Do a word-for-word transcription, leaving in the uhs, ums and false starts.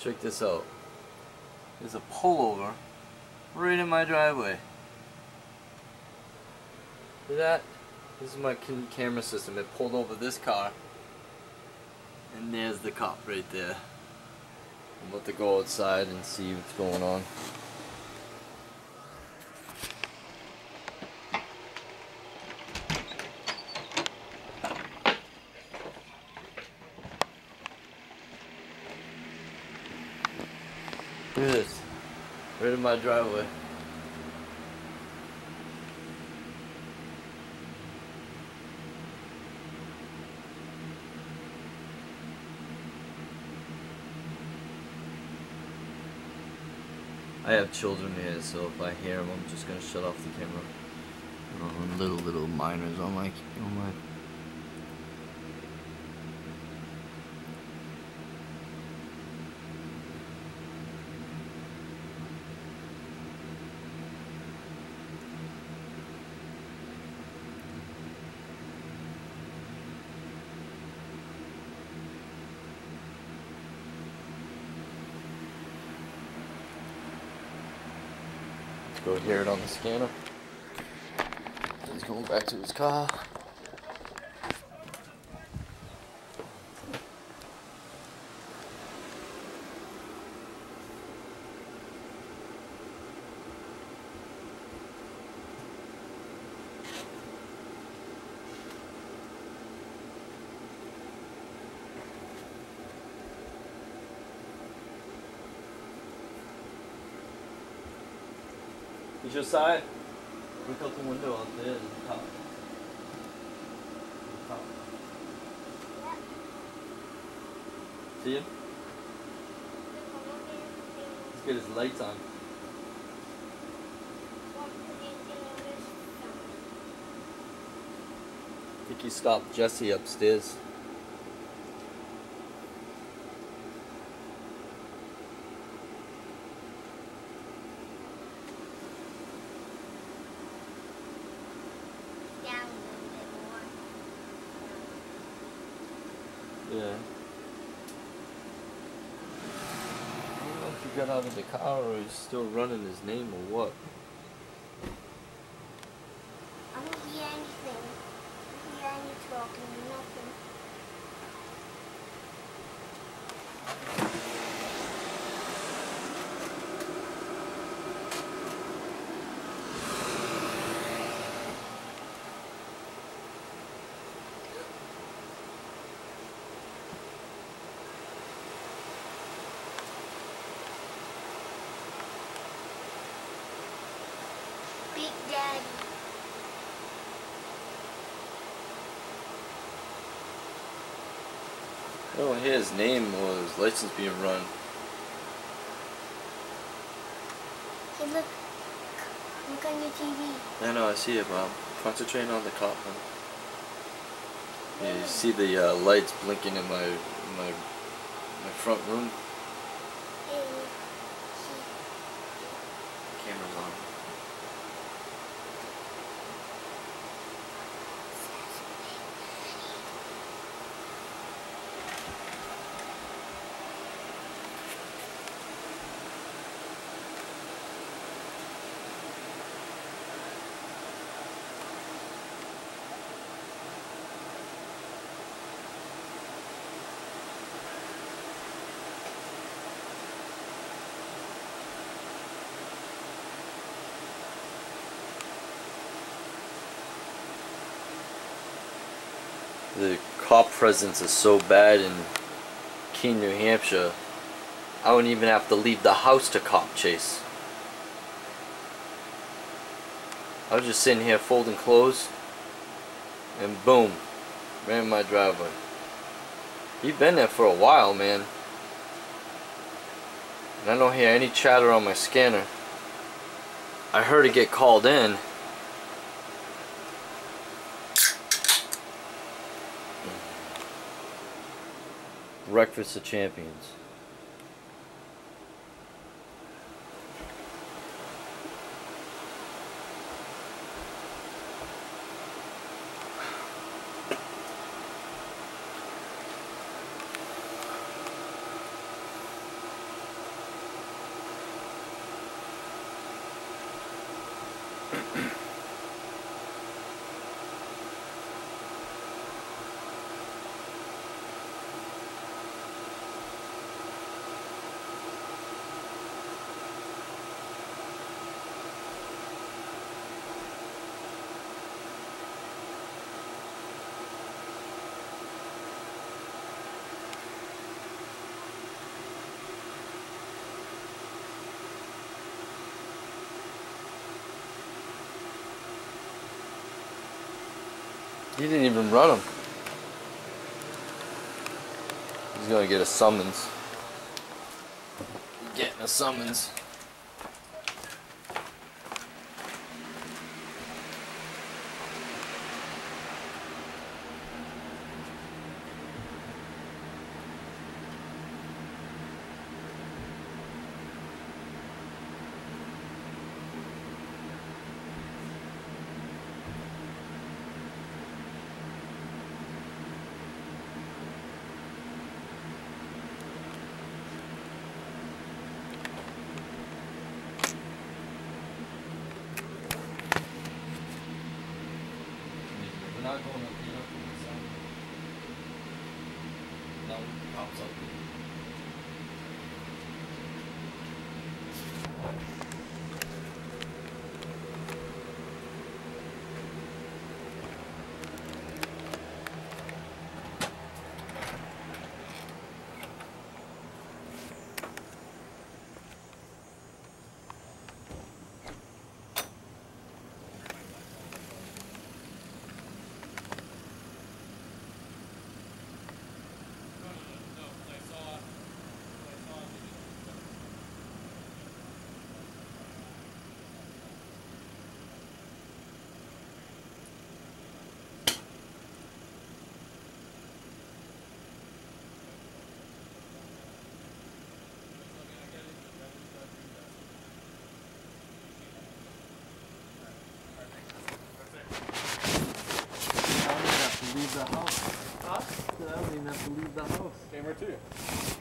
Check this out. There's a pullover right in my driveway. See that? This is my camera system. It pulled over this car. And there's the cop right there. I'm about to go outside and see what's going on. Look at this. Right in my driveway. I have children here, so if I hear them, I'm just gonna shut off the camera. Oh, little little minors on my on my. Go hear it on the scanner. He's going back to his car. Is your side? Look out the window out there at the top. Top. See him? Let's get his lights on. I think he stopped Jesse upstairs. Yeah. I don't know if he got out of the car or he's still running his name or what. I don't hear anything. I don't hear any talking or nothing. Big Daddy. I don't hear his name or his license being run. Hey, look. Look on your T V. I know, I see it, but I'm concentrating on the cop now. Yeah, you see the uh, lights blinking in my in my my front room. Hey, Camera's on. The cop presence is so bad in Keene, New Hampshire, I wouldn't even have to leave the house to cop chase. I was just sitting here folding clothes, and boom, ran in my driveway. You've been there for a while, man. And I don't hear any chatter on my scanner. I heard it get called in. Breakfast of Champions. He didn't even run him. He's gonna get a summons. Getting a summons. We're not going up here. No, pops up. Leave the house. Huh? I don't even have to leave the house. Camera two.